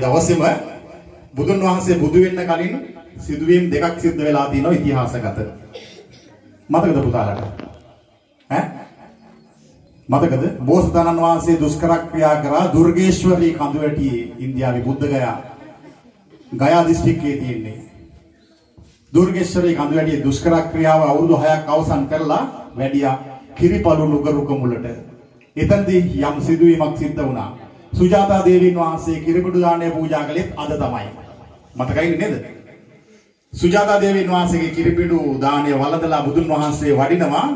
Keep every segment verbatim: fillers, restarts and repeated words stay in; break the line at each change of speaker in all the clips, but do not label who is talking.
දවසේම බුදුන් වහන්සේ බුදු වෙන්න කලින් සිදුවීම් දෙකක් සිද්ධ වෙලා තියෙනවා ඉතිහාසගත. මතකද පුතාලට? ඈ? මතකද? බෝසතාණන් වහන්සේ දුෂ්කර ක්‍රියා කරා දුර්ගේශ්වරී කඳුවැටියේ ඉන්දියාවේ බුද්ධ ගයා ගයා දිස්ත්‍රික්කයේ තියෙන්නේ. දුර්ගේශ්වරී කඳුවැටියේ දුෂ්කර ක්‍රියාව අවුරුදු හයක් අවසන් කරලා වැඩියා කිරිපළු නුගරුක මුලට. එතනදී යම් සිදුවීමක් සිද්ධ වුණා. සුජාතා දේවීන් වහන්සේ කිරිපිඩු දාණය පූජා කළෙත් අද තමයි. මතකයි නේද? සුජාතා දේවීන් වහන්සේගේ කිරිපිඩු දාණය වළඳලා බුදුන් වහන්සේ වඩිනවා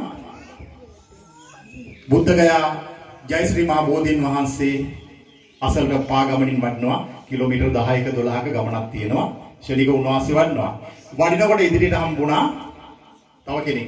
බුද්ධ ගයා ජයශ්‍රී මහ බෝධීන් වහන්සේ අසලක පාගමනින් වඩනවා. කිලෝමීටර් දහයක දොළහක ගමනක් තියෙනවා. ශනික උන්වහන්සේ වඩනවා. වඩිනකොට ඉදිරියට හම්බුණා තව කෙනෙක්.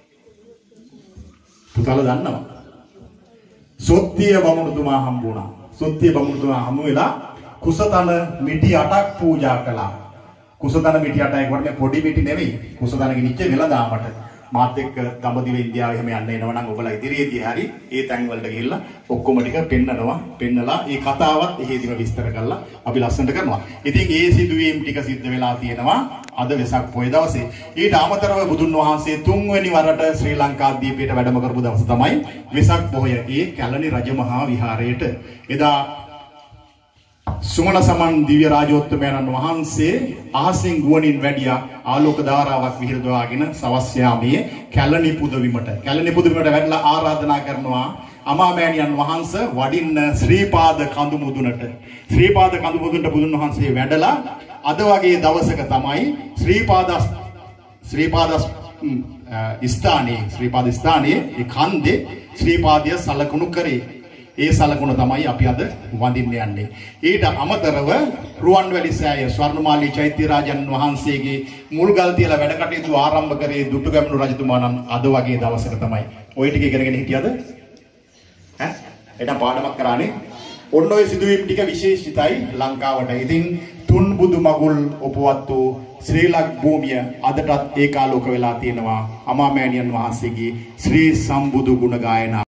පුතාලා දන්නවා. සොත්තිය බමුණුතුමා හම්බුණා. සොත්තිය බමුණුතුමා හමු වෙලා කුසතන මිටි අටක් පූජා කළා. කුසතන මිටි අටයි වඩේ පොඩි මිටි නෙවෙයි. කුසතන ගිනිච්ච වෙලදාමට. මාත් එක්ක දඹදිව ඉන්දියාවේ හැම යන්න එනවා නම් ඔබලා ඉදිරියේදී හරි ඒ තැන් වලට ගිහිල්ලා ඔක්කොම ටික පෙන්නනවා. පෙන්නලා ඒ කතාවත් එහෙදිම විස්තර කරලා අපි ලස්සනට කරනවා. ඉතින් ඒ සිදුවීම් ටික සිද්ධ වෙලා තියෙනවා අද වෙසක් පොය දවසේ. ඊට අමතරව බුදුන් වහන්සේ තුන්වෙනි වරට ශ්‍රී ලංකාද්වීපයට වැඩම කරපු දවස තමයි වෙසක් පොය. ඒ කැලණි රජමහා විහාරයේට එදා සුමන සමන් දිව්‍ය රාජෝත්තමයන්න් වහන්සේ අහසින් ගුවනින් වැඩියා ආලෝක ධාරාවක් විහිදුවාගෙන සවස් යාමයේ කැලණි පුදවීමට කැලණි පුදවීමට වැඩලා ආරාධනා කරනවා අමාමෑණියන් වහන්සේ වඩින්න ශ්‍රීපාද කඳු මුදුනට. ශ්‍රීපාද කඳු මුදුනට බුදුන් වහන්සේ වැඩලා අද වගේ දවසක තමයි ශ්‍රීපාද ශ්‍රීපාද ස්ථානයේ ශ්‍රීපාද ස්ථානයේ ඒ කන්දේ ශ්‍රීපාදය සලකුණු කරේ. ඒ සලකුණ තමයි අපි අද වඳින්න යන්නේ. ඊට අමතරව රුවන්වැලි සෑය ස්වර්ණමාලී චෛත්‍ය රාජන් වහන්සේගේ මුල්ගල් තියලා වැඩ කටයුතු ආරම්භ කරේ දුටුගැමුණු රජතුමා නම් අද වගේ දවසක තමයි. ওই ටික ඉගෙනගෙන හිටියද? ඈ? එතන පාඩමක් කරානේ. ඔන්න ඔය සිදුවීම් ටික විශේෂිතයි ලංකාවට. ඉතින් තුන් බුදු මගුල් උපවත් වූ ශ්‍රී ලංක භූමිය අදටත් ඒකාලෝක වෙලා තියෙනවා අමාමෑණියන් වහන්සේගේ ශ්‍රී සම්බුදු ගුණ ගායනා